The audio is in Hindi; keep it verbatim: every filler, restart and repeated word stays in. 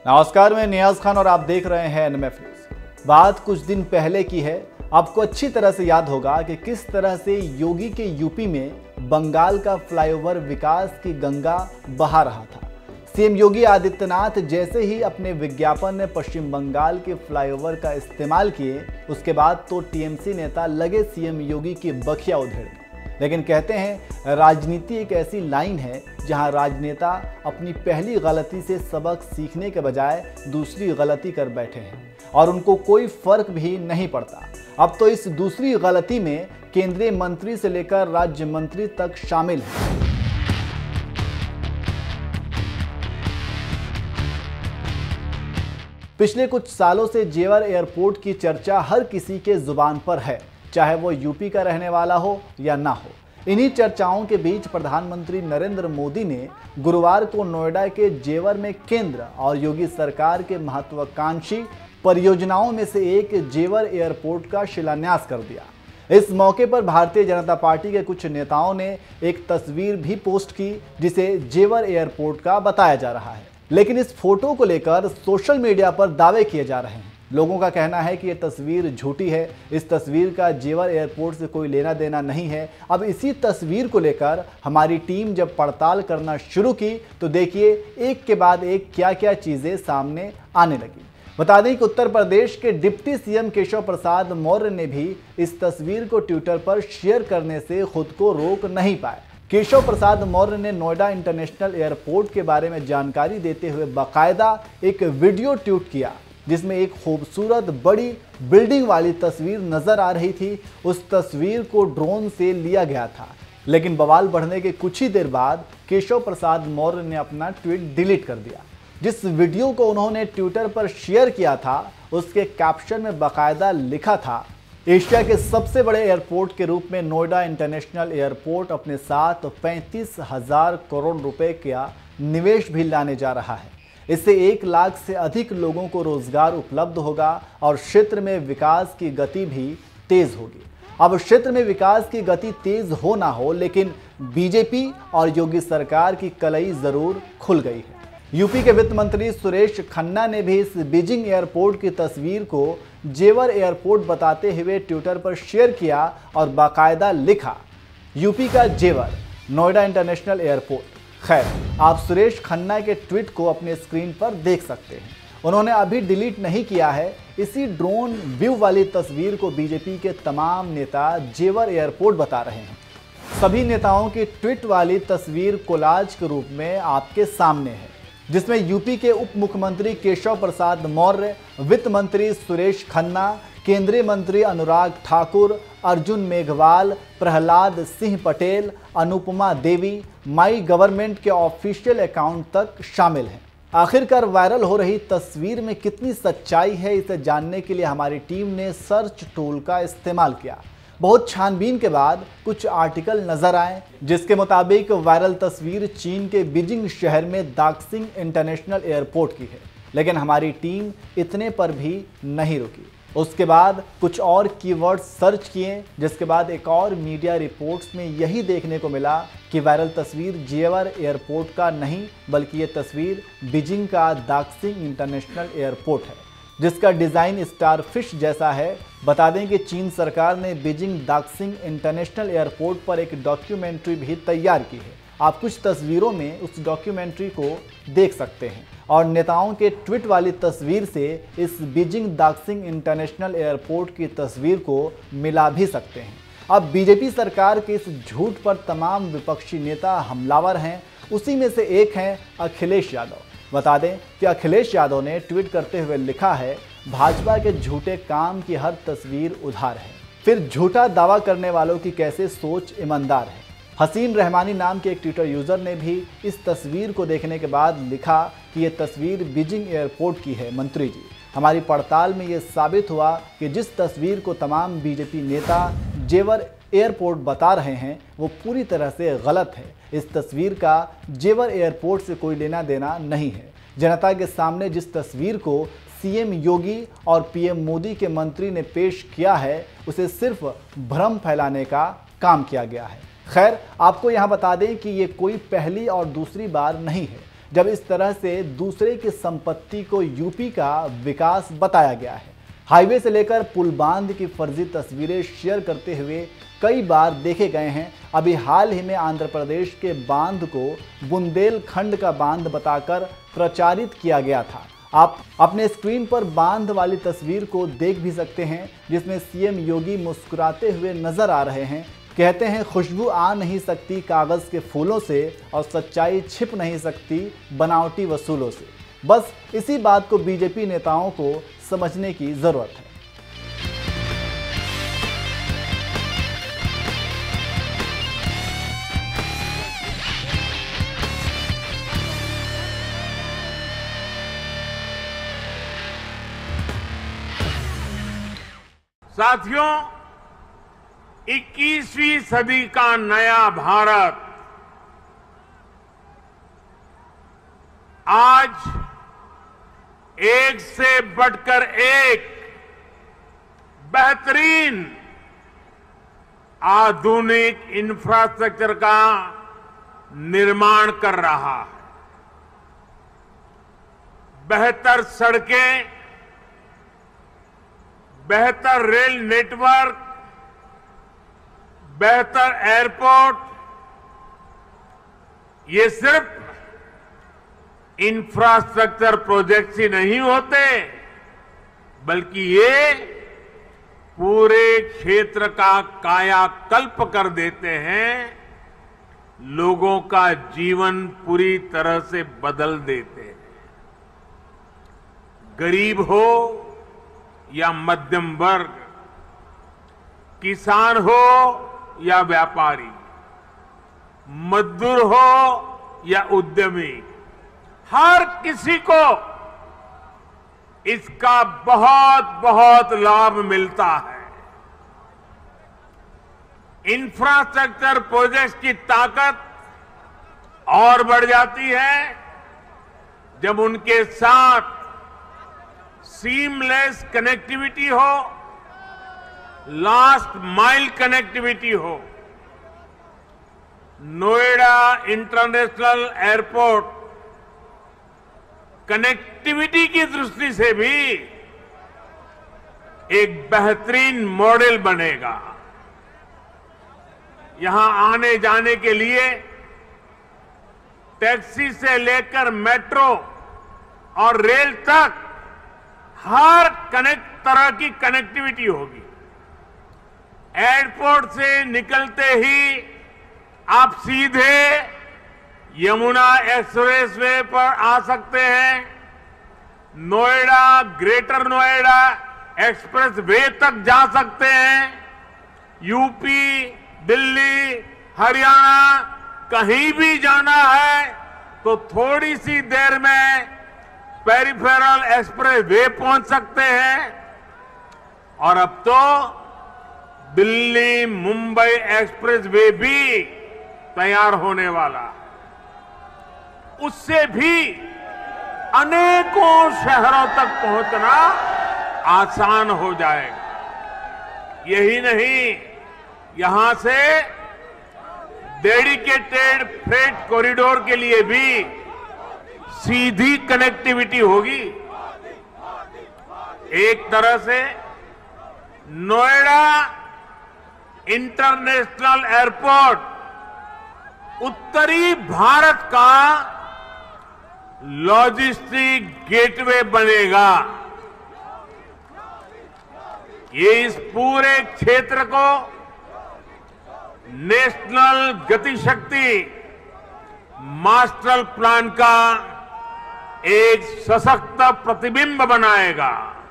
नमस्कार, मैं नियाज खान और आप देख रहे हैं एनएमएफ न्यूज। बात कुछ दिन पहले की है। आपको अच्छी तरह से याद होगा कि किस तरह से योगी के यूपी में बंगाल का फ्लाईओवर विकास की गंगा बहा रहा था। सीएम योगी आदित्यनाथ जैसे ही अपने विज्ञापन में पश्चिम बंगाल के फ्लाईओवर का इस्तेमाल किए, उसके बाद तो टीएमसी नेता लगे सीएम योगी की बखिया उधेड़ने। लेकिन कहते हैं राजनीति एक ऐसी लाइन है जहां राजनेता अपनी पहली गलती से सबक सीखने के बजाय दूसरी गलती कर बैठे हैं और उनको कोई फर्क भी नहीं पड़ता। अब तो इस दूसरी गलती में केंद्रीय मंत्री से लेकर राज्य मंत्री तक शामिल हैं। पिछले कुछ सालों से जेवर एयरपोर्ट की चर्चा हर किसी के जुबान पर है, चाहे वो यूपी का रहने वाला हो या ना हो। इन्हीं चर्चाओं के बीच प्रधानमंत्री नरेंद्र मोदी ने गुरुवार को नोएडा के जेवर में केंद्र और योगी सरकार के महत्वाकांक्षी परियोजनाओं में से एक जेवर एयरपोर्ट का शिलान्यास कर दिया। इस मौके पर भारतीय जनता पार्टी के कुछ नेताओं ने एक तस्वीर भी पोस्ट की, जिसे जेवर एयरपोर्ट का बताया जा रहा है। लेकिन इस फोटो को लेकर सोशल मीडिया पर दावे किए जा रहे हैं। लोगों का कहना है कि ये तस्वीर झूठी है, इस तस्वीर का जेवर एयरपोर्ट से कोई लेना देना नहीं है। अब इसी तस्वीर को लेकर हमारी टीम जब पड़ताल करना शुरू की तो देखिए एक के बाद एक क्या क्या चीज़ें सामने आने लगी। बता दें कि उत्तर प्रदेश के डिप्टी सीएम केशव प्रसाद मौर्य ने भी इस तस्वीर को ट्विटर पर शेयर करने से खुद को रोक नहीं पाए। केशव प्रसाद मौर्य ने नोएडा इंटरनेशनल एयरपोर्ट के बारे में जानकारी देते हुए बाकायदा एक वीडियो ट्वीट किया, जिसमें एक खूबसूरत बड़ी बिल्डिंग वाली तस्वीर नजर आ रही थी। उस तस्वीर को ड्रोन से लिया गया था, लेकिन बवाल बढ़ने के कुछ ही देर बाद केशव प्रसाद मौर्य ने अपना ट्वीट डिलीट कर दिया। जिस वीडियो को उन्होंने ट्विटर पर शेयर किया था, उसके कैप्शन में बाकायदा लिखा था, एशिया के सबसे बड़े एयरपोर्ट के रूप में नोएडा इंटरनेशनल एयरपोर्ट अपने साथ पैंतीस हजार करोड़ रुपए का निवेश भी लाने जा रहा है। इससे एक लाख से अधिक लोगों को रोजगार उपलब्ध होगा और क्षेत्र में विकास की गति भी तेज होगी। अब क्षेत्र में विकास की गति तेज हो ना हो, लेकिन बीजेपी और योगी सरकार की कलई जरूर खुल गई है। यूपी के वित्त मंत्री सुरेश खन्ना ने भी इस बीजिंग एयरपोर्ट की तस्वीर को जेवर एयरपोर्ट बताते हुए ट्विटर पर शेयर किया और बाकायदा लिखा, यूपी का जेवर नोएडा इंटरनेशनल एयरपोर्ट। खैर, आप सुरेश खन्ना के ट्वीट को अपने स्क्रीन पर देख सकते हैं। उन्होंने अभी डिलीट नहीं किया है। इसी ड्रोन व्यू वाली तस्वीर को बीजेपी के तमाम नेता जेवर एयरपोर्ट बता रहे हैं। सभी नेताओं की ट्वीट वाली तस्वीर कोलाज के रूप में आपके सामने है, जिसमें यूपी के उप मुख्यमंत्री केशव प्रसाद मौर्य, वित्त मंत्री सुरेश खन्ना, केंद्रीय मंत्री अनुराग ठाकुर, अर्जुन मेघवाल, प्रहलाद सिंह पटेल, अनुपमा देवी, माई गवर्नमेंट के ऑफिशियल अकाउंट तक शामिल हैं। आखिरकार वायरल हो रही तस्वीर में कितनी सच्चाई है, इसे जानने के लिए हमारी टीम ने सर्च टूल का इस्तेमाल किया। बहुत छानबीन के बाद कुछ आर्टिकल नजर आए, जिसके मुताबिक वायरल तस्वीर चीन के बीजिंग शहर में दाक्सिंग इंटरनेशनल एयरपोर्ट की है। लेकिन हमारी टीम इतने पर भी नहीं रुकी। उसके बाद कुछ और कीवर्ड्स सर्च किए, जिसके बाद एक और मीडिया रिपोर्ट्स में यही देखने को मिला कि वायरल तस्वीर जेवर एयरपोर्ट का नहीं, बल्कि ये तस्वीर बीजिंग का दाक्सिंग इंटरनेशनल एयरपोर्ट है, जिसका डिज़ाइन स्टारफिश जैसा है। बता दें कि चीन सरकार ने बीजिंग दाक्सिंग इंटरनेशनल एयरपोर्ट पर एक डॉक्यूमेंट्री भी तैयार की है। आप कुछ तस्वीरों में उस डॉक्यूमेंट्री को देख सकते हैं और नेताओं के ट्वीट वाली तस्वीर से इस बीजिंग दाक्सिंग इंटरनेशनल एयरपोर्ट की तस्वीर को मिला भी सकते हैं। अब बीजेपी सरकार के इस झूठ पर तमाम विपक्षी नेता हमलावर हैं। उसी में से एक हैं अखिलेश यादव। बता दें कि अखिलेश यादव ने ट्वीट करते हुए लिखा है, भाजपा के झूठे काम की हर तस्वीर उधार है। फिर झूठा दावा करने वालों की कैसे सोच ईमानदार है। हसीन रहमानी नाम के एक ट्विटर यूजर ने भी इस तस्वीर को देखने के बाद लिखा कि ये तस्वीर बीजिंग एयरपोर्ट की है। मंत्री जी, हमारी पड़ताल में ये साबित हुआ कि जिस तस्वीर को तमाम बीजेपी नेता जेवर एयरपोर्ट बता रहे हैं वो पूरी तरह से गलत है। इस तस्वीर का जेवर एयरपोर्ट से कोई लेना देना नहीं है। जनता के सामने जिस तस्वीर को सीएम योगी और पीएम मोदी के मंत्री ने पेश किया है, उसे सिर्फ भ्रम फैलाने का काम किया गया है। खैर, आपको यहाँ बता दें कि ये कोई पहली और दूसरी बार नहीं है जब इस तरह से दूसरे की संपत्ति को यूपी का विकास बताया गया है। हाईवे से लेकर पुल बांध की फर्जी तस्वीरें शेयर करते हुए कई बार देखे गए हैं। अभी हाल ही में आंध्र प्रदेश के बांध को बुंदेलखंड का बांध बताकर प्रचारित किया गया था। आप अपने स्क्रीन पर बांध वाली तस्वीर को देख भी सकते हैं, जिसमें सीएम योगी मुस्कुराते हुए नजर आ रहे हैं। कहते हैं खुशबू आ नहीं सकती कागज के फूलों से और सच्चाई छिप नहीं सकती बनावटी वसूलों से। बस इसी बात को बीजेपी नेताओं को समझने की जरूरत है। साथियों, इक्कीसवीं सदी का नया भारत आज एक से बढ़कर एक बेहतरीन आधुनिक इंफ्रास्ट्रक्चर का निर्माण कर रहा है। बेहतर सड़कें, बेहतर रेल नेटवर्क, बेहतर एयरपोर्ट, ये सिर्फ इंफ्रास्ट्रक्चर प्रोजेक्ट्स ही नहीं होते, बल्कि ये पूरे क्षेत्र का कायाकल्प कर देते हैं, लोगों का जीवन पूरी तरह से बदल देते हैं। गरीब हो या मध्यम वर्ग, किसान हो या व्यापारी, मजदूर हो या उद्यमी, हर किसी को इसका बहुत बहुत लाभ मिलता है। इंफ्रास्ट्रक्चर प्रोजेक्ट्स की ताकत और बढ़ जाती है जब उनके साथ सीमलेस कनेक्टिविटी हो, लास्ट माइल कनेक्टिविटी हो। नोएडा इंटरनेशनल एयरपोर्ट कनेक्टिविटी की दृष्टि से भी एक बेहतरीन मॉडल बनेगा। यहां आने जाने के लिए टैक्सी से लेकर मेट्रो और रेल तक हर कनेक्ट तरह की कनेक्टिविटी होगी। एयरपोर्ट से निकलते ही आप सीधे यमुना एक्सप्रेस वे पर आ सकते हैं। Noida, greater Noida expressway तक जा सकते हैं। यूपी, दिल्ली, हरियाणा कहीं भी जाना है तो थोड़ी सी देर में पेरिफेरल एक्सप्रेस वे पहुंच सकते हैं। और अब तो दिल्ली मुंबई एक्सप्रेस वे भी तैयार होने वाला है। उससे भी अनेकों शहरों तक पहुंचना आसान हो जाएगा। यही नहीं, यहां से डेडिकेटेड फ्रेट कॉरिडोर के लिए भी सीधी कनेक्टिविटी होगी। एक तरह से नोएडा इंटरनेशनल एयरपोर्ट उत्तरी भारत का लॉजिस्टिक गेटवे बनेगा। ये इस पूरे क्षेत्र को नेशनल गतिशक्ति मास्टर प्लान का एक सशक्त प्रतिबिंब बनाएगा।